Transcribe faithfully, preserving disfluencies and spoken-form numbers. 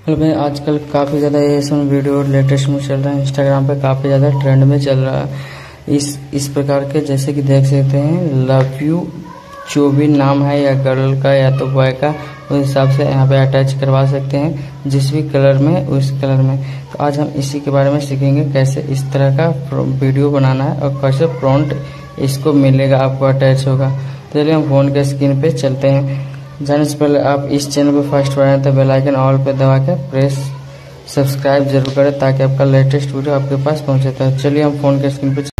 Hello भाई, आजकल काफ़ी ज़्यादा ये सब वीडियो लेटेस्ट में चल रहा है, इंस्टाग्राम पे काफ़ी ज़्यादा ट्रेंड में चल रहा है। इस इस प्रकार के जैसे कि देख सकते हैं, लव यू जो भी नाम है या गर्ल का या तो बॉय का, उस हिसाब से यहाँ पे अटैच करवा सकते हैं जिस भी कलर में उस कलर में। तो आज हम इसी के बारे में सीखेंगे कैसे इस तरह का वीडियो बनाना है और कैसे फ्रंट इसको मिलेगा, आपको अटैच होगा। तो चलिए हम फ़ोन के स्क्रीन पे चलते हैं। जाने से पहले आप इस चैनल पे फर्स्ट बार आए तो बेल आइकन ऑल पे दबा के प्रेस सब्सक्राइब जरूर करें ताकि आपका लेटेस्ट वीडियो आपके पास पहुंचे। तो चलिए हम फ़ोन के स्क्रीन पे